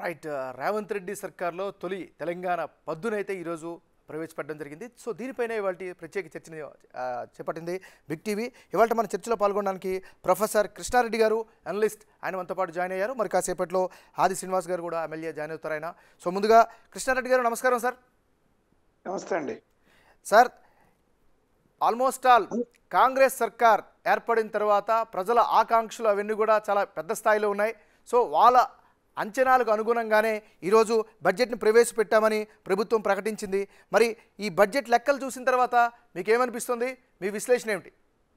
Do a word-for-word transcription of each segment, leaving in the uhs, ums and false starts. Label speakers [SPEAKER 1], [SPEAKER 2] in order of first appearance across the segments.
[SPEAKER 1] Right Revanth Reddy సర్కార్లో తొలి తెలంగాణ పద్దునైతే ఈరోజు ప్రవేశపెట్టడం జరిగింది. సో దీనిపైన ఇవాళ ప్రత్యేక చర్చని చేపట్టింది బిగ్ టీవీ. ఇవాళ మన చర్చలో పాల్గొనడానికి ప్రొఫెసర్ కృష్ణారెడ్డి గారు అనలిస్ట్, ఆయన మనతో పాటు జాయిన్ అయ్యారు. మరి కాసేపట్లో ఆది శ్రీనివాస్ గారు కూడా ఎమ్మెల్యే జాయిన్ అవుతారు ఆయన. సో ముందుగా కృష్ణారెడ్డి గారు నమస్కారం సార్.
[SPEAKER 2] నమస్తే అండి
[SPEAKER 1] సార్. ఆల్మోస్ట్ ఆల్ కాంగ్రెస్ సర్కార్ ఏర్పడిన తర్వాత ప్రజల ఆకాంక్షలు అవన్నీ కూడా చాలా పెద్ద స్థాయిలో ఉన్నాయి. సో వాళ్ళ అంచనాలకు అనుగుణంగానే ఈరోజు బడ్జెట్ని ప్రవేశపెట్టామని ప్రభుత్వం ప్రకటించింది. మరి ఈ బడ్జెట్ లెక్కలు చూసిన తర్వాత మీకు ఏమనిపిస్తుంది? మీ విశ్లేషణ ఏమిటి?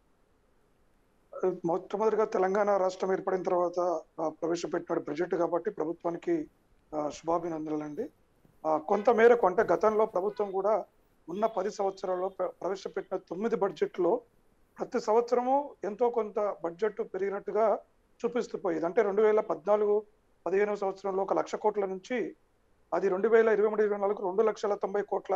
[SPEAKER 2] మొట్టమొదటిగా తెలంగాణ రాష్ట్రం ఏర్పడిన తర్వాత ప్రవేశపెట్టిన బడ్జెట్ కాబట్టి ప్రభుత్వానికి శుభాభినందనలండి. కొంత మేరకు అంటే గతంలో ప్రభుత్వం కూడా ఉన్న పది సంవత్సరాల్లో ప్రవేశపెట్టిన తొమ్మిది బడ్జెట్లో ప్రతి సంవత్సరము ఎంతో కొంత బడ్జెట్ పెరిగినట్టుగా చూపిస్తూ పోయేది. అంటే రెండు వేల పద్నాలుగు పదిహేనవ సంవత్సరంలో ఒక లక్ష కోట్ల నుంచి అది రెండు వేల ఇరవై మూడు ఇరవై నాలుగు రెండు లక్షల తొంభై కోట్ల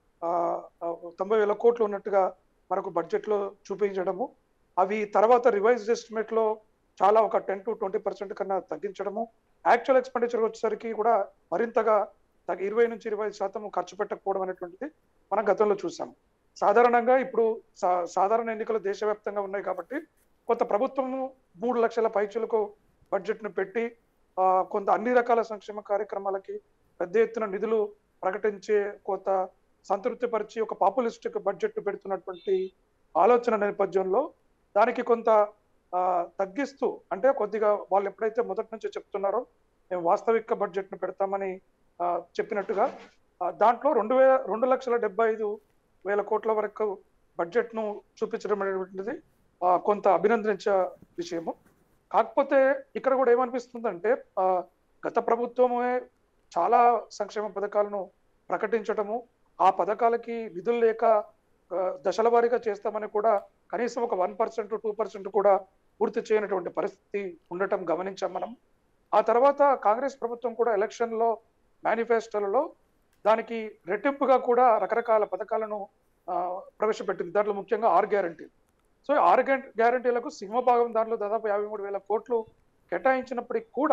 [SPEAKER 2] తొంభై వేల కోట్లు ఉన్నట్టుగా మనకు బడ్జెట్లో చూపించడము, అవి తర్వాత రివైజ్డ్ ఎస్టిమేట్ లో చాలా ఒక టెన్ టు ట్వంటీ పర్సెంట్ కన్నా తగ్గించడము, యాక్చువల్ ఎక్స్పెండిచర్ వచ్చేసరికి కూడా మరింతగా ఇరవై నుంచి ఇరవై శాతం ఖర్చు పెట్టకపోవడం అనేటువంటిది మనం గతంలో చూసాం. సాధారణంగా ఇప్పుడు సాధారణ ఎన్నికలు దేశవ్యాప్తంగా ఉన్నాయి కాబట్టి కొంత ప్రభుత్వము మూడు లక్షల పైచులకు బడ్జెట్ ను పెట్టి కొంత అన్ని రకాల సంక్షేమ కార్యక్రమాలకి పెద్ద ఎత్తున నిధులు ప్రకటించే కొంత సంతృప్తి పరిచి ఒక పాపులిస్టిక్ బడ్జెట్ పెడుతున్నటువంటి ఆలోచన నేపథ్యంలో దానికి కొంత తగ్గిస్తూ, అంటే కొద్దిగా వాళ్ళు ఎప్పుడైతే మొదటి నుంచి చెప్తున్నారో మేము వాస్తవిక బడ్జెట్ ను పెడతామని చెప్పినట్టుగా దాంట్లో రెండు వేల రెండు లక్షల డెబ్బై ఐదు వేల కోట్ల వరకు బడ్జెట్ ను చూపించడం అనేటువంటిది కొంత అభినందించే విషయము. కాకపోతే ఇక్కడ కూడా ఏమనిపిస్తుందంటే గత ప్రభుత్వమే చాలా సంక్షేమ పథకాలను ప్రకటించడము, ఆ పథకాలకి నిధులు లేక దశల వారీగా చేస్తామని కూడా కనీసం ఒక వన్ పర్సెంట్ టూ పర్సెంట్ కూడా పూర్తి చేయనటువంటి పరిస్థితి ఉండటం గమనించాం మనం. ఆ తర్వాత కాంగ్రెస్ ప్రభుత్వం కూడా ఎలక్షన్ లో మేనిఫెస్టోలలో దానికి రెట్టింపుగా కూడా రకరకాల పథకాలను ప్రవేశపెట్టింది. దాంట్లో ముఖ్యంగా ఆరు గ్యారంటీ. సో ఆరు గ్యారంటీలకు సింహభాగం దాంట్లో దాదాపు యాభై మూడు వేల కోట్లు కేటాయించినప్పటికీ కూడా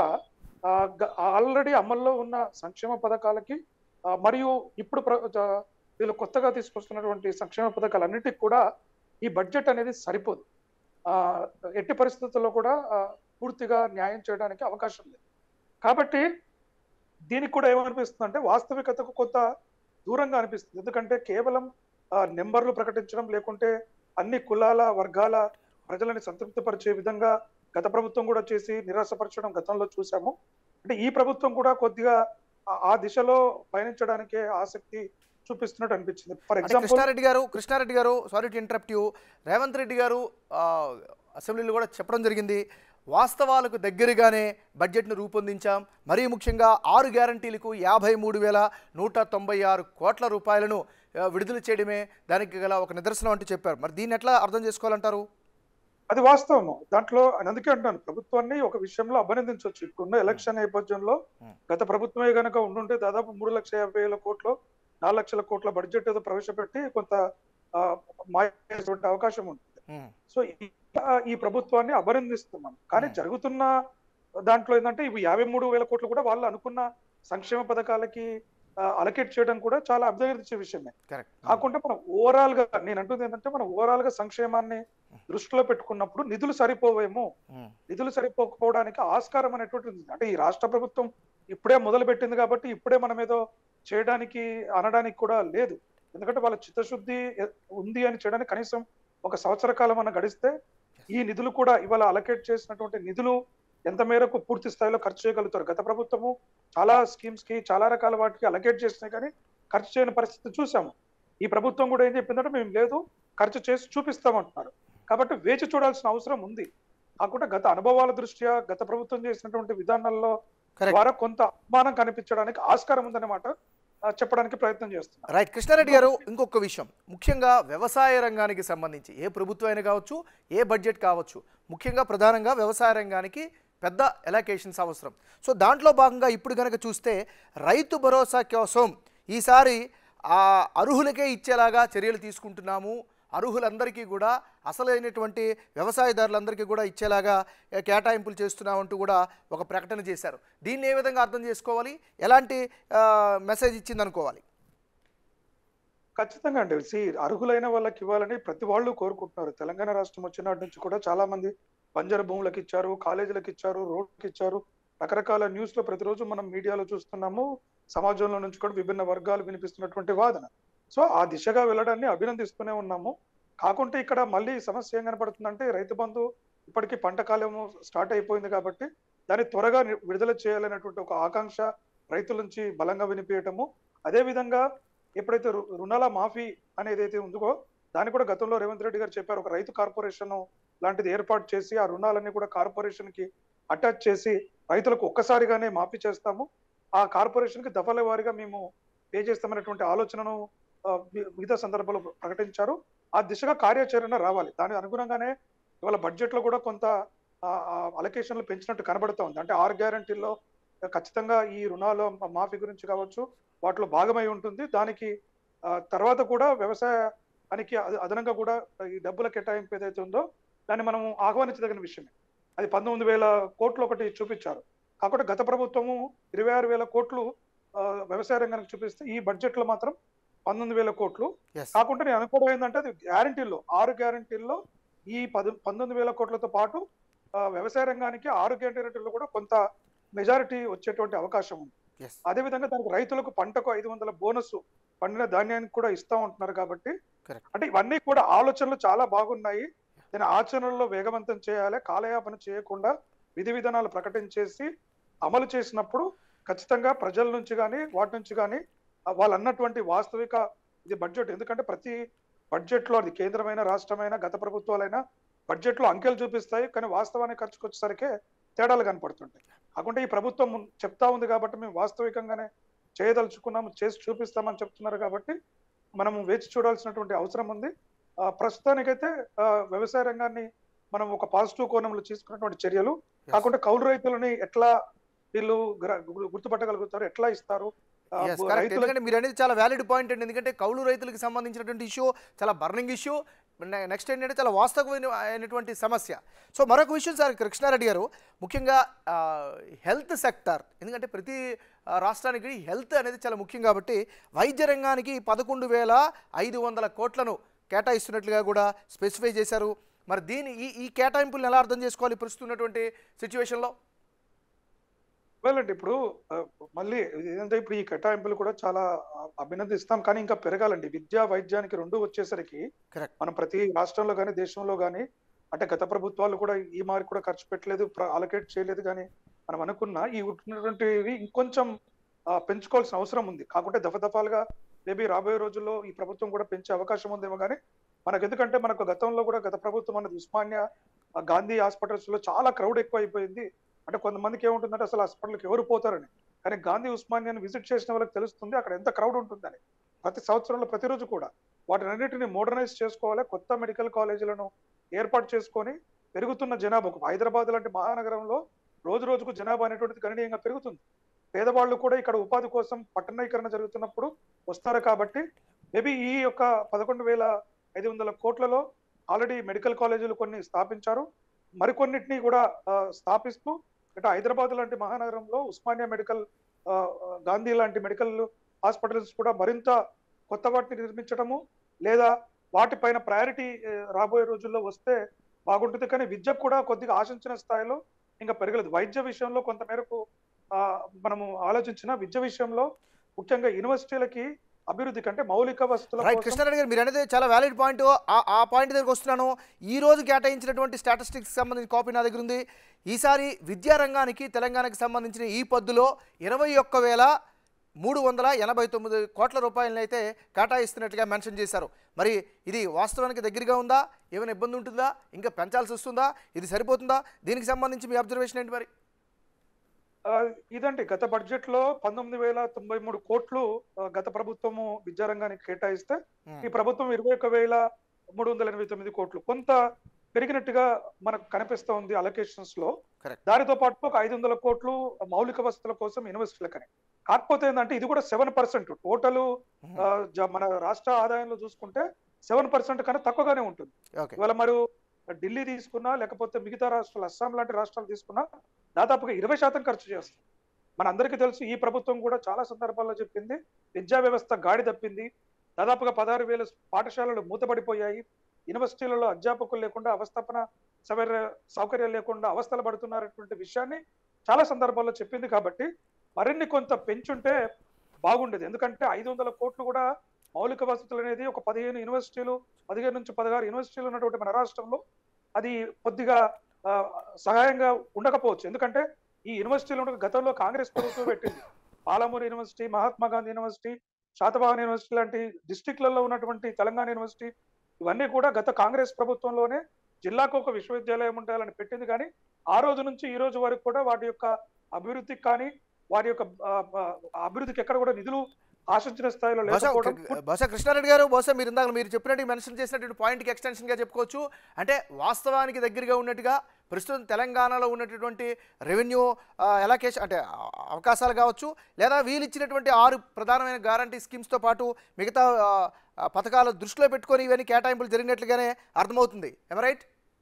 [SPEAKER 2] ఆల్రెడీ అమల్లో ఉన్న సంక్షేమ పథకాలకి మరియు ఇప్పుడు వీళ్ళు కొత్తగా తీసుకొస్తున్నటువంటి సంక్షేమ పథకాలన్నిటికీ కూడా ఈ బడ్జెట్ అనేది సరిపోదు. ఎట్టి పరిస్థితుల్లో కూడా పూర్తిగా న్యాయం చేయడానికి అవకాశం లేదు. కాబట్టి దీనికి కూడా ఏమనిపిస్తుంది అంటే వాస్తవికతకు కొంత దూరంగా అనిపిస్తుంది. ఎందుకంటే కేవలం నెంబర్లు ప్రకటించడం, లేకుంటే అన్ని కులాల వర్గాల ప్రజలని సంతృప్తిపరిచే విధంగా గత ప్రభుత్వం కూడా చేసి నిరాశపరచడం గతంలో చూసాము. అంటే ఈ ప్రభుత్వం కూడా కొద్దిగా ఆ దిశలో పయనించడానికే ఆసక్తి చూపిస్తున్నట్టు అనిపించింది. ఫర్ ఎగ్జాంపుల్
[SPEAKER 1] కృష్ణారెడ్డి గారు కృష్ణారెడ్డి గారు sorry to interrupt you. Revanth Reddy గారు అసెంబ్లీలో కూడా చెప్పడం జరిగింది, వాస్తవాలకు దగ్గరగానే బడ్జెట్ను రూపొందించాం, మరీ ముఖ్యంగా ఆరు గ్యారంటీలకు యాభై మూడు వేల నూట తొంభై ఆరు కోట్ల రూపాయలను విడుదల చేయడమే దానికి గల ఒక నిదర్శనం అంటూ చెప్పారు. మరి దీన్ని ఎట్లా అర్థం చేసుకోవాలంటారు?
[SPEAKER 2] అది వాస్తవము. దాంట్లో అందుకే అంటాను, ప్రభుత్వాన్ని ఒక విషయంలో అభినందించవచ్చు. ఇప్పుడున్న ఎలక్షన్ నేపథ్యంలో గత ప్రభుత్వమే కనుక ఉండుంటే దాదాపు మూడు లక్షల యాభై వేల కోట్లు నాలుగు లక్షల కోట్ల బడ్జెట్ ఏదో ప్రవేశపెట్టి కొంత మాయే అవకాశం ఉంటుంది. సో ఈ ప్రభుత్వాన్ని అభినందిస్తున్నాం. కానీ జరుగుతున్న దాంట్లో ఏంటంటే ఇవి యాభై మూడు వేల కోట్లు కూడా వాళ్ళు అనుకున్న సంక్షేమ పథకాలకి అలకేట్ చేయడం కూడా చాలా అభినందించే విషయమే. కాకుండా మనం ఓవరాల్ గా నేను అంటుంది ఏంటంటే మనం ఓవరాల్ గా సంక్షేమాన్ని దృష్టిలో పెట్టుకున్నప్పుడు నిధులు సరిపోవేమో, నిధులు సరిపోకపోవడానికి ఆస్కారం అనేటువంటి ఉంది. అంటే ఈ రాష్ట్ర ప్రభుత్వం ఇప్పుడే మొదలు పెట్టింది కాబట్టి ఇప్పుడే మనం ఏదో చేయడానికి అనడానికి కూడా లేదు. ఎందుకంటే వాళ్ళ చిత్తశుద్ధి ఉంది అని చేయడానికి కనీసం ఒక సంవత్సర కాలం అన్న గడిస్తే ఈ నిధులు కూడా ఇవాళ అలకేట్ చేసినటువంటి నిధులు ఎంత మేరకు పూర్తి స్థాయిలో ఖర్చు చేయగలుగుతారు. గత ప్రభుత్వము చాలా స్కీమ్స్ కి చాలా రకాల వాటికి అలకేట్ చేసినాయి కానీ ఖర్చు చేయని పరిస్థితి చూసాము. ఈ ప్రభుత్వం కూడా ఏం చెప్పిందంటే మేము లేదు, ఖర్చు చేసి చూపిస్తామంటున్నారు. కాబట్టి వేచి చూడాల్సిన అవసరం ఉంది. కాకుండా గత అనుభవాల దృష్ట్యా గత ప్రభుత్వం చేసినటువంటి విధానాల్లో ద్వారా కొంత అనుమానం కనిపించడానికి ఆస్కారం ఉందన్నమాట చెప్పడానికి ప్రయత్నం చేస్తున్నారు.
[SPEAKER 1] రైట్ కృష్ణారెడ్డి గారు, ఇంకొక విషయం, ముఖ్యంగా వ్యవసాయ రంగానికి సంబంధించి ఏ ప్రభుత్వం అయినా కావచ్చు, ఏ బడ్జెట్ కావచ్చు, ముఖ్యంగా ప్రధానంగా వ్యవసాయ రంగానికి పెద్ద ఎలకేషన్స్ అవసరం. సో దాంట్లో భాగంగా ఇప్పుడు కనుక చూస్తే రైతు భరోసా కోసం ఈసారి అర్హులకే ఇచ్చేలాగా చర్యలు తీసుకుంటున్నాము, అర్హులందరికీ కూడా అసలైనటువంటి వ్యవసాయదారులందరికీ కూడా ఇచ్చేలాగా ఏ, కేటాయింపులు చేస్తున్నామంటూ కూడా ఒక ప్రకటన చేశారు. దీన్ని ఏ విధంగా అర్థం చేసుకోవాలి, ఎలాంటి ఆ, మెసేజ్ ఇచ్చింది అనుకోవాలి?
[SPEAKER 2] ఖచ్చితంగా అండి. సి అర్హులైన వాళ్ళకి ఇవ్వాలని ప్రతి వాళ్ళు కోరుకుంటున్నారు. తెలంగాణ రాష్ట్రం వచ్చినాటి నుంచి కూడా చాలా మంది బంజరు భూములకు ఇచ్చారు, కాలేజీలకు ఇచ్చారు, రోడ్లకు ఇచ్చారు. రకరకాల న్యూస్ లో ప్రతిరోజు మనం మీడియాలో చూస్తున్నాము. సమాజంలో నుంచి కూడా విభిన్న వర్గాలు వినిపిస్తున్నటువంటి వాదన. సో ఆ దిశగా వెళ్ళడాన్ని అభినందిస్తూనే ఉన్నాము. కాకుంటే ఇక్కడ మళ్ళీ సమస్య ఏం కనపడుతుందంటే రైతు బంధు ఇప్పటికీ పంట కాలము స్టార్ట్ అయిపోయింది కాబట్టి దాన్ని త్వరగా ని- విడుదల చేయాలనేటువంటి ఒక ఆకాంక్ష రైతుల నుంచి బలంగా వినిపించటము. అదే విధంగా ఎప్పుడైతే రు- రుణాల మాఫీ అనేది అయితే ఉందో దాన్ని కూడా గతంలో రేవంత్ రెడ్డి గారు చెప్పారు, ఒక రైతు కార్పొరేషన్ లాంటిది ఏర్పాటు చేసి ఆ రుణాలన్నీ కూడా కార్పొరేషన్ కి అటాచ్ చేసి రైతులకు ఒక్కసారిగానే మాఫీ చేస్తాము, ఆ కార్పొరేషన్ కి దఫల వారీగా మేము పే చేస్తామనేటువంటి ఆలోచనను ఆ, మి- మిగతా సందర్భాల్లో ప్రకటించారు. ఆ దిశగా కార్యాచరణ రావాలి. దాని అనుగుణంగానే ఇవాళ బడ్జెట్ లో కూడా కొంత అలొకేషన్లు పెంచినట్టు కనబడుతూ ఉంది. అంటే ఆరు గ్యారంటీల్లో ఖచ్చితంగా ఈ రుణాల మాఫీ గురించి కావచ్చు వాటిలో భాగమై ఉంటుంది. దానికి ఆ, తర్వాత కూడా వ్యవసాయానికి అద- అదనంగా కూడా ఈ డబ్బుల కేటాయింపు ఏదైతే ఉందో దాన్ని మనం ఆహ్వానించదగిన విషయమే. అది పంతొమ్మిది వేల కోట్లు ఒకటి చూపించారు. కాకపోతే గత ప్రభుత్వము ఇరవై ఆరు వేల కోట్లు ఆ, వ్యవసాయ రంగానికి చూపిస్తే ఈ బడ్జెట్ లో మాత్రం పంతొమ్మిది వేల కోట్లు.
[SPEAKER 1] ఎస్.
[SPEAKER 2] కాకుండా నేను అనుకోవడం ఏంటంటే అది గ్యారంటీల్లో ఆరు గ్యారంటీల్లో ఈ పది పంతొమ్మిది వేల కోట్లతో పాటు ఆ, వ్యవసాయ రంగానికి ఆరు గ్యారంటీల్లో కూడా కొంత మెజారిటీ వచ్చేటువంటి అవకాశం ఉంది.
[SPEAKER 1] ఎస్.
[SPEAKER 2] అదేవిధంగా దానికి రైతులకు పంటకు ఐదు వందల బోనస్ పండిన ధాన్యానికి కూడా ఇస్తా ఉంటున్నారు కాబట్టి
[SPEAKER 1] కరెక్ట్.
[SPEAKER 2] అంటే ఇవన్నీ కూడా ఆలోచనలు చాలా బాగున్నాయి. దాని ఆచరణలో వేగవంతం చేయాలి. కాలయాపన చేయకుండా విధి విధానాలు ప్రకటించేసి అమలు చేసినప్పుడు ఖచ్చితంగా ప్రజల నుంచి కానీ వాటి నుంచి కానీ వాళ్ళు అన్నటువంటి వాస్తవిక ఇది బడ్జెట్. ఎందుకంటే ప్రతి బడ్జెట్ లో అది కేంద్రమైన రాష్ట్రమైన గత ప్రభుత్వాలైనా బడ్జెట్ లో అంకెలు చూపిస్తాయి, కానీ వాస్తవానికి ఖర్చుకు వచ్చేసరికి తేడాలు కనపడుతుంటాయి. కాకుండా ఈ ప్రభుత్వం మున్- చెప్తా ఉంది కాబట్టి మేము వాస్తవికంగానే చేయదలుచుకున్నాము, చేసి చూపిస్తామని చెప్తున్నారు కాబట్టి మనము వేచి చూడాల్సినటువంటి అవసరం ఉంది. ఆ, ప్రస్తుతానికైతే ఆ, వ్యవసాయ రంగాన్ని మనం ఒక పాజిటివ్ కోణంలో తీసుకున్నటువంటి చర్యలు.
[SPEAKER 1] Yes.
[SPEAKER 2] కాకుండా కౌలు రైతులని ఎట్లా వీళ్ళు గ్ర- గు- గుర్తుపట్టగలుగుతారు, ఎట్లా ఇస్తారు ఆ,
[SPEAKER 1] ఎస్,
[SPEAKER 2] గు-
[SPEAKER 1] కరెక్ట్.
[SPEAKER 2] రైతులకు
[SPEAKER 1] ఎందుకంటే మీరు అనేది చాలా వ్యాలిడ్ పాయింట్ అండి. ఎందుకంటే కౌలు రైతులకు సంబంధించినటువంటి ఇష్యూ చాలా బర్నింగ్ ఇష్యూ. నెక్స్ట్ ఏంటంటే చాలా వాస్తవమైన అయినటువంటి సమస్య. సో మరొక విషయం సార్ కృష్ణారెడ్డి గారు, ముఖ్యంగా హెల్త్ సెక్టార్, ఎందుకంటే ప్రతి ఆ, రాష్ట్రానికి హెల్త్ అనేది చాలా ముఖ్యం కాబట్టి వైద్య రంగానికి పదకొండు వేల ఐదు వందల కోట్లను కేటాయిస్తున్నట్లుగా కూడా స్పెసిఫై చేశారు. మరి దీని ఈ ఈ కేటాయింపులను ఎలా అర్థం చేసుకోవాలి ప్రస్తుతం ఉన్నటువంటి సిచ్యువేషన్లో?
[SPEAKER 2] వెళ్ళండి. ఇప్పుడు ఆ, మళ్ళీ ఏంటంటే ఇప్పుడు ఈ కేటాయింపులు కూడా చాలా ఆ, అభినందిస్తాం, కానీ ఇంకా పెరగాలండి. విద్యా వైద్యానికి రెండు వచ్చేసరికి
[SPEAKER 1] కరెక్ట్.
[SPEAKER 2] మనం ప్రతి రాష్ట్రంలో కానీ దేశంలో కానీ అంటే గత ప్రభుత్వాలు కూడా ఈ మారి కూడా ఖర్చు పెట్టలేదు, అలొకేట్ చేయలేదు. కానీ మనం అనుకున్న ఈ ఉన్నటువంటివి ఇంకొంచెం ఆ, పెంచుకోవాల్సిన అవసరం ఉంది. కాకుంటే దఫదఫాలుగా మేబీ రాబోయే రోజుల్లో ఈ ప్రభుత్వం కూడా పెంచే అవకాశం ఉందేమో. కానీ మనకు ఎందుకంటే మనకు గతంలో కూడా గత ప్రభుత్వం అనేది ఉస్మానియా ఆ, గాంధీ హాస్పిటల్స్ లో చాలా క్రౌడ్ ఎక్కువ అయిపోయింది. అంటే కొంతమందికి ఏముంటుందంటే అసలు హాస్పిటల్కి ఎవరు పోతారని, కానీ గాంధీ ఉస్మానియాని విజిట్ చేసిన వాళ్ళకి తెలుస్తుంది అక్కడ ఎంత క్రౌడ్ ఉంటుందని. ప్రతి సంవత్సరంలో ప్రతిరోజు కూడా వాటినన్నిటిని మోడర్నైజ్ చేసుకోవాలి, కొత్త మెడికల్ కాలేజీలను ఏర్పాటు చేసుకొని పెరుగుతున్న జనాభాకు హైదరాబాద్ లాంటి మహానగరంలో రోజు రోజుకు జనాభా అనేటువంటిది గణనీయంగా పెరుగుతుంది. పేదవాళ్ళు కూడా ఇక్కడ ఉపాధి కోసం పట్టణీకరణ జరుగుతున్నప్పుడు వస్తారు కాబట్టి మేబీ ఈ యొక్క పదకొండు వేల ఐదు వందల కోట్లలో ఆల్రెడీ మెడికల్ కాలేజీలు కొన్ని స్థాపించారు, మరికొన్నిటిని కూడా ఆ, స్థాపిస్తూ అంటే హైదరాబాద్ లాంటి మహానగరంలో ఉస్మానియా మెడికల్ ఆ, ఆ, గాంధీ లాంటి మెడికల్ హాస్పిటల్స్ కూడా మరింత కొత్త వాటిని నిర్మించడము లేదా వాటిపైన ప్రయారిటీ రాబోయే రోజుల్లో వస్తే బాగుంటుంది. కానీ విద్య కూడా కొద్దిగా ఆశించిన స్థాయిలో ఇంకా పెరగలేదు. వైద్య విషయంలో కొంత మేరకు ఆ, మనము ఆలోచించిన విద్య విషయంలో ముఖ్యంగా యూనివర్సిటీలకి అభివృద్ధి కంటే మౌలిక వసతుల
[SPEAKER 1] రైట్
[SPEAKER 2] కోసం
[SPEAKER 1] కృష్ణారెడ్డి గారు, మీరు అనేది చాలా వ్యాలిడ్ పాయింట్. ఆ ఆ పాయింట్ దగ్గరికి వస్తున్నాను. ఈ రోజు కేటాయించినటువంటి స్టాటిస్టిక్స్ సంబంధించిన కాపీ నా దగ్గర ఉంది. ఈసారి విద్యారంగానికి తెలంగాణకి సంబంధించిన ఈ పద్దులో ఇరవై ఒక్క వేల మూడు వందల ఎనభై తొమ్మిది కోట్ల రూపాయలను అయితే కేటాయిస్తున్నట్టుగా మెన్షన్ చేశారు. మరి ఇది వాస్తవానికి దగ్గరగా ఉందా? ఏమైనా ఇబ్బంది ఉంటుందా? ఇంకా పెంచాల్సి వస్తుందా? ఇది సరిపోతుందా? దీనికి సంబంధించి మీ అబ్జర్వేషన్ ఏంటి మరి?
[SPEAKER 2] ఆ, ఇదండి గత బడ్జెట్ లో పంతొమ్మిది వేల తొంభై మూడు కోట్లు ఆ, గత ప్రభుత్వము విద్యారంగానికి కేటాయిస్తే
[SPEAKER 1] Hmm.
[SPEAKER 2] ఈ ప్రభుత్వం ఇరవై ఒక వేల మూడు వందల ఎనభై తొమ్మిది కోట్లు కొంత పెరిగినట్టుగా మనకు కనిపిస్తూ ఉంది అలొకేషన్స్ లో.
[SPEAKER 1] కరెక్ట్.
[SPEAKER 2] దానితో పాటు ఒక ఐదు వందల కోట్లు మౌలిక వసతుల కోసం యూనివర్సిటీలకని. కాకపోతే ఏంటంటే ఇది కూడా సెవెన్ పర్సెంట్ టోటల్ మన రాష్ట్ర ఆదాయంలో చూసుకుంటే సెవెన్ పర్సెంట్ కన్నా తక్కువగానే ఉంటుంది.
[SPEAKER 1] ఓకే.
[SPEAKER 2] ఇవాళ మరి ఢిల్లీ తీసుకున్నా, లేకపోతే మిగతా రాష్ట్రాలు అస్సాం లాంటి రాష్ట్రాలు తీసుకున్నా దాదాపుగా ఇరవై శాతం ఖర్చు చేస్తాం. మనందరికీ తెలుసు ఈ ప్రభుత్వం కూడా చాలా సందర్భాల్లో చెప్పింది, విద్యా వ్యవస్థ గాడి తప్పింది. దాదాపుగా పదహారు వేల పాఠశాలలు మూతపడిపోయాయి. యూనివర్సిటీలలో అధ్యాపకులు లేకుండా అవస్థాపన సౌకర్య సౌకర్యాలు లేకుండా అవస్థలు పడుతున్నారటువంటి విషయాన్ని చాలా సందర్భాల్లో చెప్పింది. కాబట్టి మరిన్ని కొంత పెంచుంటే బాగుండేది. ఎందుకంటే ఐదు వందల కోట్లు కూడా మౌలిక వసతులు అనేది ఒక పదిహేను యూనివర్సిటీలు పదిహేను నుంచి పదహారు యూనివర్సిటీలు ఉన్నటువంటి మన రాష్ట్రంలో అది కొద్దిగా ఆ, సహాయంగా ఉండకపోవచ్చు. ఎందుకంటే ఈ యూనివర్సిటీలు ఉన్న గతంలో కాంగ్రెస్ ప్రభుత్వం పెట్టింది. Palamuru university, Mahatma Gandhi university, Satavahana university లాంటి డిస్టిక్లలో ఉన్నటువంటి తెలంగాణ యూనివర్సిటీ ఇవన్నీ కూడా గత కాంగ్రెస్ ప్రభుత్వంలోనే జిల్లాకు ఒక విశ్వవిద్యాలయం ఉండాలని పెట్టింది. కానీ ఆ రోజు నుంచి ఈ రోజు వరకు కూడా వాటి యొక్క అభివృద్ధికి కానీ వాటి యొక్క ఆ, ఆ, అభివృద్ధికి ఎక్కడ కూడా నిధులు ఆశించిన స్థాయిలో
[SPEAKER 1] బహుశా
[SPEAKER 2] లేకపోవడం
[SPEAKER 1] బహుశా కృష్ణారెడ్డి గారు, బహుశా మీరు ఇందాక మీరు చెప్పినట్టు మెన్షన్ చేసినటువంటి పాయింట్కి ఎక్స్టెన్షన్గా చెప్పుకోవచ్చు. అంటే వాస్తవానికి దగ్గరగా ఉన్నట్టుగా ప్రస్తుతం తెలంగాణలో ఉన్నటువంటి రెవెన్యూ ఎలాకేషన్ అంటే ఆ, అవకాశాలు కావచ్చు, లేదా వీళ్ళు ఇచ్చినటువంటి ఆరు ప్రధానమైన గ్యారంటీ స్కీమ్స్తో పాటు మిగతా ఆ, ఆ, పథకాలు దృష్టిలో పెట్టుకొని ఇవన్నీ కేటాయింపులు జరిగినట్లుగానే అర్థమవుతుంది. ఎమ రైట్?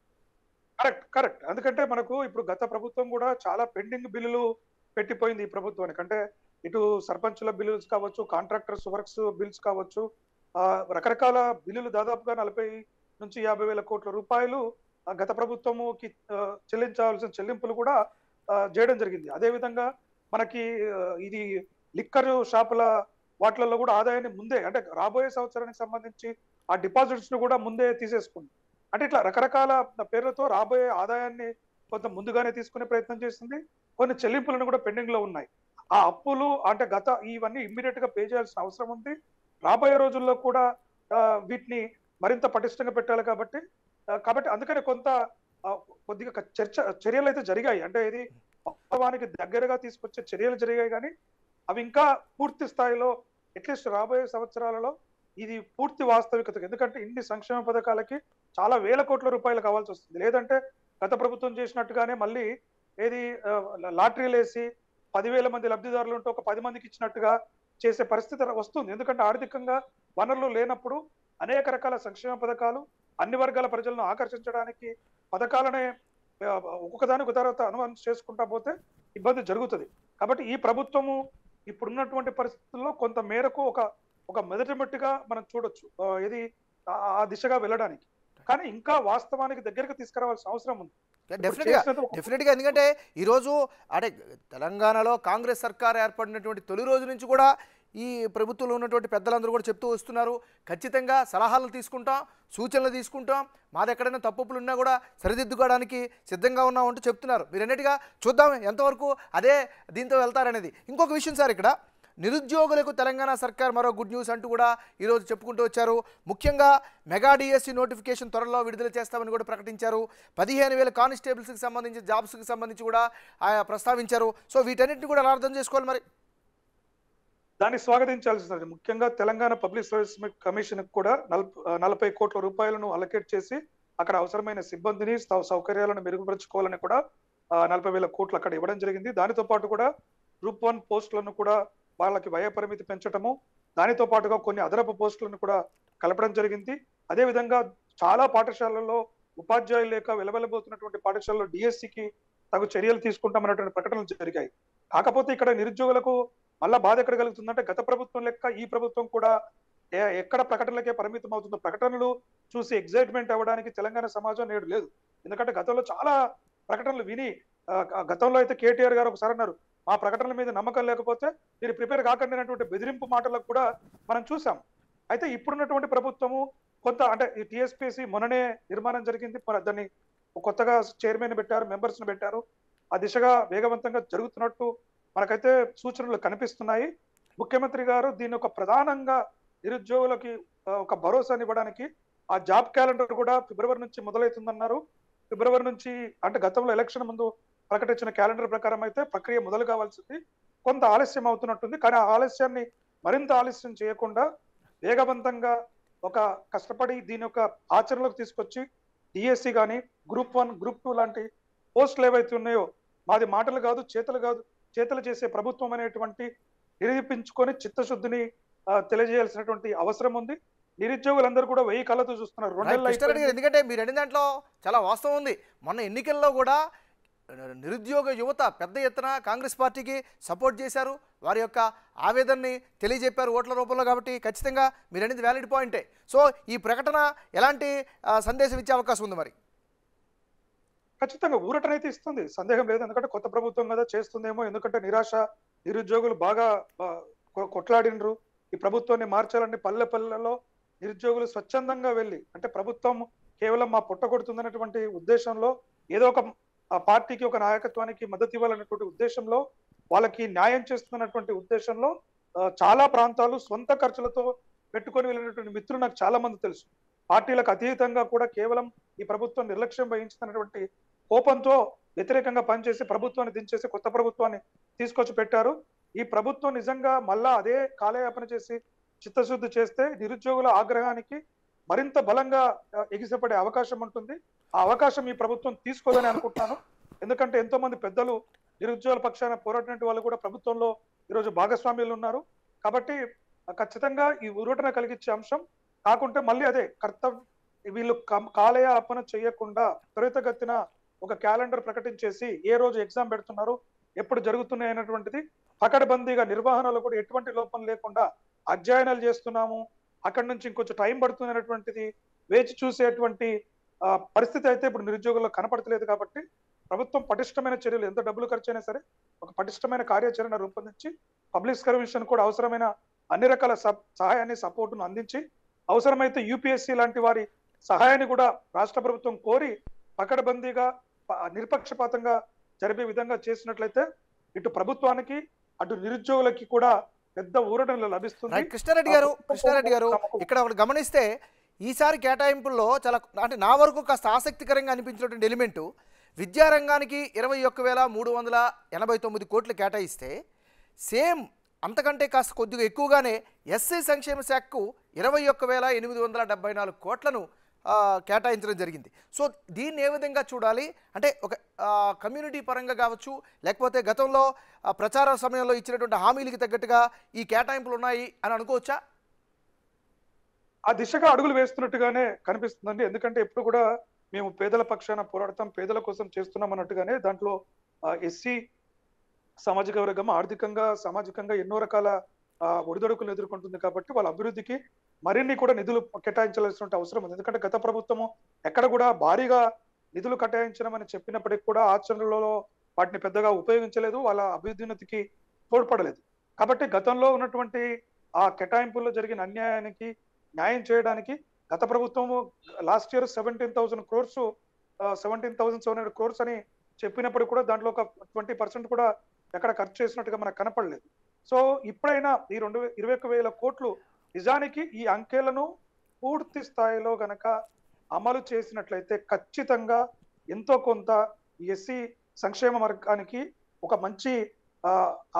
[SPEAKER 2] కరెక్ట్ కరెక్ట్ ఎందుకంటే మనకు ఇప్పుడు గత ప్రభుత్వం కూడా చాలా పెండింగ్ బిల్లులు పెట్టిపోయింది ఈ ప్రభుత్వానికి. అంటే ఇటు సర్పంచుల బిల్లులు కావచ్చు, కాంట్రాక్టర్స్ వర్క్స్ బిల్స్ కావచ్చు, ఆ రకరకాల బిల్లులు దాదాపుగా నలభై నుంచి యాభై వేల కోట్ల రూపాయలు ఆ గత ప్రభుత్వముకి ఆ, చెల్లించాల్సిన చెల్లింపులు కూడా ఆ, చేయడం జరిగింది. అదే విధంగా మనకి ఆ, ఇది లిక్కర్ షాపుల వాటిలలో కూడా ఆదాయాన్ని ముందే అంటే రాబోయే సంవత్సరానికి సంబంధించి ఆ డిపాజిట్స్ ను కూడా ముందే తీసేసుకుంది. అంటే ఇట్లా రకరకాల పేర్లతో రాబోయే ఆదాయాన్ని కొంత ముందుగానే తీసుకునే ప్రయత్నం చేసింది. కొన్ని చెల్లింపులను కూడా పెండింగ్ లో ఉన్నాయి. ఆ అప్పులు అంటే గత ఇవన్నీ ఇమ్మీడియట్ గా పే చేయాల్సిన అవసరం ఉంది. రాబోయే రోజుల్లో కూడా ఆ, వీటిని మరింత పటిష్టంగా పెట్టాలి. కాబట్టి ఆ, కాబట్టి అందుకనే కొంత ఆ, కొద్దిగా క- చర్చ చర్యలు అయితే జరిగాయి. అంటే ఇది వాస్తవానికి దగ్గరగా తీసుకొచ్చే చర్యలు జరిగాయి. కానీ అవి ఇంకా పూర్తి స్థాయిలో అట్లీస్ట్ రాబోయే సంవత్సరాలలో ఇది పూర్తి వాస్తవికత. ఎందుకంటే ఇన్ని సంక్షేమ పథకాలకి చాలా వేల కోట్ల రూపాయలు కావాల్సి వస్తుంది. లేదంటే గత ప్రభుత్వం చేసినట్టుగానే మళ్ళీ ఏది ఆ, లాటరీలు వేసి పదివేల మంది లబ్ధిదారులు ఉంటే ఒక పది మందికి ఇచ్చినట్టుగా చేసే పరిస్థితి వస్తుంది. ఎందుకంటే ఆర్థికంగా వనరులు లేనప్పుడు అనేక రకాల సంక్షేమ పథకాలు అన్ని వర్గాల ప్రజలను ఆకర్షించడానికి పథకాలనే ఆ, ఒక్కొక్కదానికి తర్వాత అనుమతి చేసుకుంటా పోతే ఇబ్బంది జరుగుతుంది. కాబట్టి ఈ ప్రభుత్వము ఇప్పుడున్నటువంటి పరిస్థితుల్లో కొంత మేరకు ఒక ఒక మెదటిమట్టుగా మనం చూడొచ్చు ఆ, ఇది ఆ ఆ దిశగా వెళ్ళడానికి. కానీ ఇంకా వాస్తవానికి దగ్గరికి తీసుకురావాల్సిన అవసరం ఉంది. ఇప్పుడు
[SPEAKER 1] డెఫినెట్గా
[SPEAKER 2] చేసినది ఒక
[SPEAKER 1] డెఫినెట్గా ఎందుకంటే ఈరోజు అంటే తెలంగాణలో కాంగ్రెస్ సర్కార్ ఏర్పడినటువంటి తొలి రోజు నుంచి కూడా ఈ ప్రభుత్వంలో ఉన్నటువంటి పెద్దలందరూ కూడా చెప్తూ వస్తున్నారు, ఖచ్చితంగా సలహాలు తీసుకుంటాం, సూచనలు తీసుకుంటాం, మాది ఎక్కడైనా తప్పులు ఉన్నా కూడా సరిదిద్దుకోవడానికి సిద్ధంగా ఉన్నామంటూ చెప్తున్నారు. మీరు అన్నట్టుగా చూద్దాం ఎంతవరకు అదే దీంతో వెళ్తారనేది. ఇంకొక విషయం సార్, ఇక్కడ నిరుద్యోగులకు తెలంగాణ సర్కార్ మరో గుడ్ న్యూస్ అంటూ కూడా ఈరోజు చెప్పుకుంటూ వచ్చారు. ముఖ్యంగా మెగా డిఎస్సి నోటిఫికేషన్ త్వరలో విడుదల చేస్తామని కూడా ప్రకటించారు. పదిహేను వేల కానిస్టేబుల్స్కి సంబంధించి జాబ్స్కి సంబంధించి కూడా ఆయా ప్రస్తావించారు. సో వీటన్నిటిని కూడా ఎలా అర్థం చేసుకోవాలి మరి?
[SPEAKER 2] దాన్ని స్వాగతించాల్సింది. ముఖ్యంగా తెలంగాణ పబ్లిక్ సర్వీస్ కమిషన్ కూడా నలభై నలభై కోట్ల రూపాయలను అలొకేట్ చేసి అక్కడ అవసరమైన సిబ్బందిని సౌ- సౌకర్యాలను మెరుగుపరుచుకోవాలని కూడా ఆ, నలభై వేల కోట్లు అక్కడ ఇవ్వడం జరిగింది. దానితో పాటు కూడా గ్రూప్ వన్ పోస్టులను కూడా వాళ్ళకి వయ పరిమితి పెంచటము, దానితో పాటుగా కొన్ని అదనపు పోస్టులను కూడా కలపడం జరిగింది. అదే విధంగా చాలా పాఠశాలల్లో ఉపాధ్యాయులు లేక వెలవెలబోతున్నటువంటి పాఠశాలలో డిఎస్సికి తగు చర్యలు తీసుకుంటామన్నటువంటి ప్రకటనలు జరిగాయి. కాకపోతే ఇక్కడ నిరుద్యోగులకు మళ్ళా బాధ ఎక్కడ కలుగుతుందంటే గత ప్రభుత్వం లెక్క ఈ ప్రభుత్వం కూడా ఏ- ఎక్కడ ప్రకటనలకే పరిమితం అవుతుందో ప్రకటనలు చూసి ఎగ్జైట్మెంట్ అవ్వడానికి తెలంగాణ సమాజం నేడు లేదు. ఎందుకంటే గతంలో చాలా ప్రకటనలు విని ఆ, ఆ గతంలో అయితే కేటీఆర్ గారు ఒకసారి అన్నారు, మా ప్రకటనల మీద నమ్మకం లేకపోతే మీరు ప్రిపేర్ కాకండి అనేటువంటి బెదిరింపు మాటలకు కూడా మనం చూసాం. అయితే ఇప్పుడున్నటువంటి ప్రభుత్వము కొంత అంటే ఈ టీఎస్పీసీ మొన్ననే నిర్మాణం జరిగింది. మరి దాన్ని కొత్తగా చైర్మన్ పెట్టారు, మెంబర్స్ ను పెట్టారు. ఆ దిశగా వేగవంతంగా జరుగుతున్నట్టు మనకైతే సూచనలు కనిపిస్తున్నాయి. ముఖ్యమంత్రి గారు దీన్ని ఒక ప్రధానంగా నిరుద్యోగులకి ఆ, ఒక భరోసాని ఇవ్వడానికి ఆ జాబ్ క్యాలెండర్ కూడా ఫిబ్రవరి నుంచి మొదలవుతుందన్నారు. ఫిబ్రవరి నుంచి అంటే గతంలో ఎలక్షన్ ముందు ప్రకటించిన క్యాలెండర్ ప్రకారం అయితే ప్రక్రియ మొదలు కావాల్సింది. కొంత ఆలస్యం అవుతున్నట్టుంది. కానీ ఆ ఆలస్యాన్ని మరింత ఆలస్యం చేయకుండా వేగవంతంగా ఒక కష్టపడి దీని యొక్క ఆచరణలోకి తీసుకొచ్చి డిఎస్సి కానీ గ్రూప్ వన్ గ్రూప్ టూ లాంటి పోస్టులు ఏవైతే ఉన్నాయో మాది మాటలు కాదు చేతలు కాదు చేతలు చేసే ప్రభుత్వం అనేటువంటి నిరూపించుకొని చిత్తశుద్ధిని ఆ, తెలియజేయాల్సినటువంటి అవసరం ఉంది. నిరుద్యోగులందరూ కూడా వెయ్యి కళ్ళతో చూస్తున్నారు.
[SPEAKER 1] రైట్
[SPEAKER 2] రెండేళ్ళు
[SPEAKER 1] కృష్ణారెడ్డి గారు,
[SPEAKER 2] అయిపోయింది.
[SPEAKER 1] ఎందుకంటే మీరు అడిగిన దాంట్లో చాలా వాస్తవం ఉంది. మొన్న ఎన్నికల్లో కూడా నిరుద్యోగ యువత పెద్ద ఎత్తున కాంగ్రెస్ పార్టీకి సపోర్ట్ చేశారు, వారి యొక్క ఆవేదనని తెలియజెప్పారు ఓట్ల రూపంలో. కాబట్టి ఖచ్చితంగా మీరు అనేది వ్యాలిడ్ పాయింటే. సో ఈ ప్రకటన ఎలాంటి ఆ, సందేశం ఇచ్చే అవకాశం ఉంది మరి?
[SPEAKER 2] ఖచ్చితంగా ఊరటనైతే ఇస్తుంది, సందేహం లేదు. ఎందుకంటే కొత్త ప్రభుత్వం కదా చేస్తుందేమో. ఎందుకంటే నిరాశ, నిరుద్యోగులు బాగా ఆ, కొ- కొట్లాడినరు. ఈ ప్రభుత్వాన్ని మార్చాలని పల్లె పల్లెల్లో నిరుద్యోగులు స్వచ్ఛందంగా వెళ్ళి, అంటే ప్రభుత్వం కేవలం మా పుట్ట కొడుతుందనేటువంటి ఉద్దేశంలో, ఏదో ఒక ఆ పార్టీకి, ఒక నాయకత్వానికి మద్దతు ఇవ్వాలనేటువంటి ఉద్దేశంలో, వాళ్ళకి న్యాయం చేస్తున్నటువంటి ఉద్దేశంలో ఆ, చాలా ప్రాంతాలు సొంత ఖర్చులతో పెట్టుకొని వెళ్ళినటువంటి మిత్రులు నాకు చాలా మంది తెలుసు. పార్టీలకు అతీతంగా కూడా కేవలం ఈ ప్రభుత్వం నిర్లక్ష్యం వహించుతున్నటువంటి కోపంతో వ్యతిరేకంగా పనిచేసి ప్రభుత్వాన్ని దించేసి కొత్త ప్రభుత్వాన్ని తీసుకొచ్చి పెట్టారు. ఈ ప్రభుత్వం నిజంగా మళ్ళా అదే కాలయాపన చేసి చిత్తశుద్ధి చేస్తే నిరుద్యోగుల ఆగ్రహానికి మరింత బలంగా ఆ, ఎగిసిపడే అవకాశం ఉంటుంది. ఆ అవకాశం ఈ ప్రభుత్వం తీసుకోదని అనుకుంటున్నాను. ఎందుకంటే ఎంతో మంది పెద్దలు నిరుద్యోగుల పక్షాన పోరాడినటువంటి వాళ్ళు కూడా ప్రభుత్వంలో ఈరోజు భాగస్వామ్యులు ఉన్నారు. కాబట్టి ఆ, ఖచ్చితంగా ఈ ఊరటన కలిగించే అంశం కాకుంటే మళ్ళీ అదే కర్తవ్య వీళ్ళు కం- కాలయాపన చేయకుండా త్వరితగతిన ఒక క్యాలెండర్ ప్రకటించేసి ఏ రోజు ఎగ్జామ్ పెడుతున్నారు, ఎప్పుడు జరుగుతున్నాయి అనేటువంటిది పకడ్బందీగా నిర్వహణలో కూడా ఎటువంటి లోపం లేకుండా అధ్యయనాలు చేస్తున్నాము, అక్కడి నుంచి ఇంకొంచెం టైం పడుతుంది అనేటువంటిది వేచి చూసేటువంటి ఆ, పరిస్థితి అయితే ఇప్పుడు నిరుద్యోగుల్లో కనపడతలేదు. కాబట్టి ప్రభుత్వం పటిష్టమైన చర్యలు, ఎంత డబ్బులు ఖర్చు అయినా సరే ఒక పటిష్టమైన కార్యాచరణ రూపొందించి పబ్లిక్ కమిషన్ కూడా అవసరమైన అన్ని రకాల సబ్ సహాయాన్ని సపోర్టును అందించి, అవసరమైతే యూపీఎస్సీ లాంటి వారి సహాయాన్ని కూడా రాష్ట్ర ప్రభుత్వం కోరి పకడ్బందీగా ప- నిష్పక్షపాతంగా జరిపే విధంగా చేసినట్లయితే ఇటు ప్రభుత్వానికి అటు నిరుద్యోగులకి కూడా పెద్ద ఊరటన లభిస్తుంది.
[SPEAKER 1] రైట్ కృష్ణారెడ్డి గారు, కృష్ణారెడ్డి గారు ఇక్కడ ఒకటి గమనిస్తే ఈసారి కేటాయింపుల్లో చాలా, అంటే నా వరకు కాస్త ఆసక్తికరంగా అనిపించినటువంటి ఎలిమెంటు, విద్యారంగానికి ఇరవై ఒక్క వేల మూడు వందల ఎనభై తొమ్మిది కోట్లు కేటాయిస్తే సేమ్ అంతకంటే కాస్త కొద్దిగా ఎక్కువగానే ఎస్సీ సంక్షేమ శాఖకు ఇరవై ఒక్క వేల ఎనిమిది వందల డెబ్బై నాలుగు కోట్లను ఆ, కేటాయించడం జరిగింది. సో దీన్ని ఏ విధంగా చూడాలి? అంటే ఒక ఆ, కమ్యూనిటీ పరంగా కావచ్చు, లేకపోతే గతంలో ఆ, ప్రచార సమయంలో ఇచ్చినటువంటి హామీలకి తగ్గట్టుగా ఈ కేటాయింపులు ఉన్నాయి అని అనుకోవచ్చా?
[SPEAKER 2] ఆ దిశగా అడుగులు వేస్తున్నట్టుగానే కనిపిస్తుందండి. ఎందుకంటే ఎప్పుడు కూడా మేము పేదల పక్షాన పోరాడతాం, పేదల కోసం చేస్తున్నాం అన్నట్టుగానే దాంట్లో ఎస్సీ సామాజిక వర్గం ఆర్థికంగా, సామాజికంగా ఎన్నో రకాల ఆ, ఒడిదొడుకులు ఎదుర్కొంటుంది. కాబట్టి వాళ్ళ అభివృద్ధికి మరిన్ని కూడా నిధులు కేటాయించాల్సిన అవసరం ఉంది. ఎందుకంటే గత ప్రభుత్వము ఎక్కడ కూడా భారీగా నిధులు కేటాయించమని చెప్పినప్పటికీ కూడా ఆచరణలో వాటిని పెద్దగా ఉపయోగించలేదు, వాళ్ళ అభివృద్ధికి తోడ్పడలేదు. కాబట్టి గతంలో ఉన్నటువంటి ఆ కేటాయింపుల్లో జరిగిన అన్యాయానికి న్యాయం చేయడానికి గత ప్రభుత్వము last year seventeen thousand crores seventeen thousand seven hundred crores అని చెప్పినప్పుడు కూడా దాంట్లో ఒక ట్వంటీ పర్సెంట్ కూడా ఎక్కడ ఖర్చు చేసినట్టుగా మనకు కనపడలేదు. సో ఇప్పుడైనా ఈ రెండు ఇరవై ఒక్క వేల కోట్లు నిజానికి ఈ అంకెలను పూర్తి స్థాయిలో గనక అమలు చేసినట్లయితే ఖచ్చితంగా ఎంతో కొంత ఎస్సీ సంక్షేమ వర్గానికి ఒక మంచి ఆ, ఆ,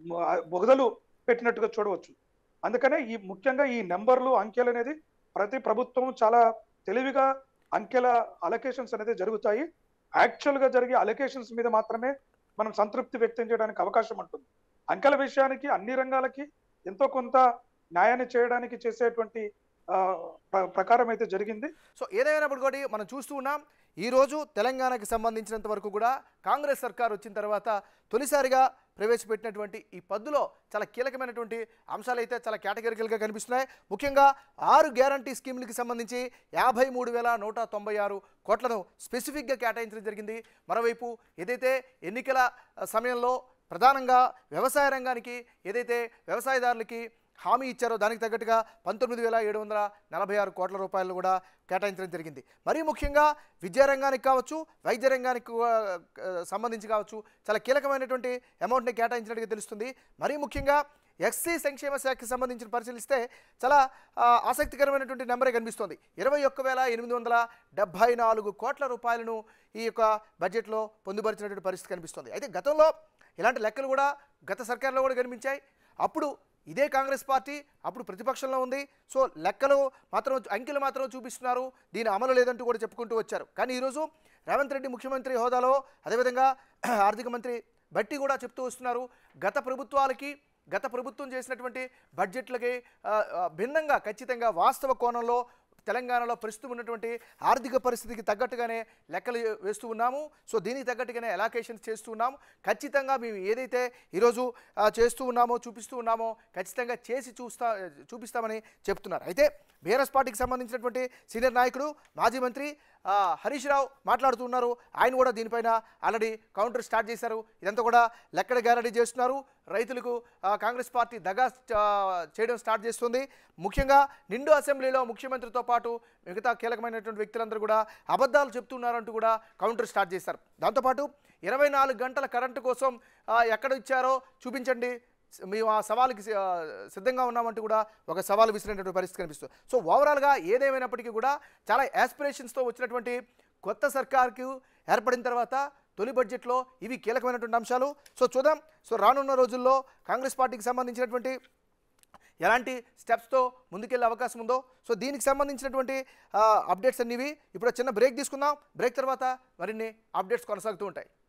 [SPEAKER 2] బొగదలు పెట్టినట్టుగా చూడవచ్చు. అందుకనే ఈ ముఖ్యంగా ఈ నెంబర్లు, అంకెలు అనేది ప్రతి ప్రభుత్వం చాలా తెలివిగా అంకెల అలొకేషన్స్ అనేది జరుగుతాయి. యాక్చువల్ గా జరిగే అలొకేషన్స్ మీద మాత్రమే మనం సంతృప్తి వ్యక్తం చేయడానికి అవకాశం ఉంటుంది. అంకెల విషయానికి అన్ని రంగాలకి ఎంతో కొంత న్యాయాన్ని చేయడానికి చేసేటువంటి ఆ, ప్ర- ప్రకారం అయితే జరిగింది.
[SPEAKER 1] సో ఏదేమైనప్పుడు కూడా మనం చూస్తూ ఉన్నాం, ఈరోజు తెలంగాణకి సంబంధించినంత వరకు కూడా కాంగ్రెస్ సర్కార్ వచ్చిన తర్వాత తొలిసారిగా ప్రవేశపెట్టినటువంటి ఈ పద్దులో చాలా కీలకమైనటువంటి అంశాలు అయితే చాలా కేటగిరికల్గా కనిపిస్తున్నాయి. ముఖ్యంగా ఆరు గ్యారంటీ స్కీములకి సంబంధించి యాభై మూడు వేల నూట తొంభై ఆరు కోట్లను స్పెసిఫిక్గా కేటాయించడం జరిగింది. మరోవైపు ఏదైతే ఎన్నికల ఆ, సమయంలో ప్రధానంగా వ్యవసాయ రంగానికి ఏదైతే వ్యవసాయదారులకి హామీ ఇచ్చారో దానికి తగ్గట్టుగా పంతొమ్మిది వేల ఏడు వందల నలభై ఆరు కోట్ల రూపాయలు కూడా కేటాయించడం జరిగింది. మరీ ముఖ్యంగా విద్యారంగానికి కావచ్చు, వైద్య రంగానికి ఆ, సంబంధించి కావచ్చు చాలా కీలకమైనటువంటి అమౌంట్ని కేటాయించినట్టుగా తెలుస్తుంది. మరీ ముఖ్యంగా ఎస్సీ సంక్షేమ శాఖకి సంబంధించిన పరిశీలిస్తే చాలా ఆ, ఆసక్తికరమైనటువంటి నెంబరే కనిపిస్తుంది. ఇరవై ఒక్క వేల ఎనిమిది వందల డెబ్బై నాలుగు కోట్ల రూపాయలను ఈ యొక్క బడ్జెట్లో పొందుపరిచినటువంటి పరిస్థితి కనిపిస్తుంది. అయితే గతంలో ఇలాంటి లెక్కలు కూడా గత సర్కార్లో కూడా కనిపించాయి. అప్పుడు ఇదే కాంగ్రెస్ పార్టీ అప్పుడు ప్రతిపక్షంలో ఉంది. సో లెక్కలు మాత్రం, అంకెలు మాత్రం చూపిస్తున్నారు, దీని అమలు లేదంటూ కూడా చెప్పుకుంటూ వచ్చారు. కానీ ఈరోజు రేవంత్ రెడ్డి ముఖ్యమంత్రి హోదాలో, అదేవిధంగా ఆర్థిక మంత్రి బట్టి కూడా చెప్తూ వస్తున్నారు, గత ప్రభుత్వాలకి గత ప్రభుత్వం చేసినటువంటి బడ్జెట్లకి ఆ, ఆ, భిన్నంగా ఖచ్చితంగా వాస్తవ కోణంలో తెలంగాణలో ప్రస్తుతం ఉన్నటువంటి ఆర్థిక పరిస్థితికి తగ్గట్టుగానే లెక్కలు వేస్తూ ఉన్నాము. సో దీనికి తగ్గట్టుగానే అలొకేషన్స్ చేస్తూ ఉన్నాము. ఖచ్చితంగా మేము ఏదైతే ఈరోజు ఆ, చేస్తూ ఉన్నామో చూపిస్తూ ఉన్నామో ఖచ్చితంగా చేసి చూస్తా చూపిస్తామని చెప్తున్నారు. అయితే బీఆర్ఎస్ పార్టీకి సంబంధించినటువంటి సీనియర్ నాయకుడు మాజీ మంత్రి ఆ, హరీష్ రావు మాట్లాడుతూ ఉన్నారు. ఆయన కూడా దీనిపైన ఆల్రెడీ కౌంటర్ స్టార్ట్ చేశారు. ఇదంతా కూడా లెక్కల గ్యారంటీ చేస్తున్నారు. రైతులకు ఆ, కాంగ్రెస్ పార్టీ దగా ఆ, చేయడం స్టార్ట్ చేస్తుంది. ముఖ్యంగా నిండు అసెంబ్లీలో ముఖ్యమంత్రితో పాటు మిగతా కీలకమైనటువంటి వ్యక్తులందరూ కూడా అబద్ధాలు చెప్తున్నారంటూ కూడా కౌంటర్ స్టార్ట్ చేశారు. దాంతోపాటు ఇరవై నాలుగు గంటల కరెంటు కోసం ఆ, ఎక్కడ ఇచ్చారో చూపించండి, మేము ఆ సవాలుకి ఆ, సిద్ధంగా ఉన్నామంటూ కూడా ఒక సవాలు విసిరినటువంటి పరిస్థితి కనిపిస్తుంది. సో ఓవరాల్గా ఏదేమైనప్పటికీ కూడా చాలా యాస్పిరేషన్స్తో వచ్చినటువంటి కొత్త సర్కార్కు ఏర్పడిన తర్వాత తొలి బడ్జెట్లో ఇవి కీలకమైనటువంటి అంశాలు. సో చూద్దాం. సో రానున్న రోజుల్లో కాంగ్రెస్ పార్టీకి సంబంధించినటువంటి ఎలాంటి స్టెప్స్తో ముందుకెళ్ళే అవకాశం ఉందో. సో దీనికి సంబంధించినటువంటి అప్డేట్స్ అన్నివి ఇప్పుడు చిన్న బ్రేక్ తీసుకుందాం. బ్రేక్ తర్వాత మరిన్ని అప్డేట్స్ కొనసాగుతూ ఉంటాయి.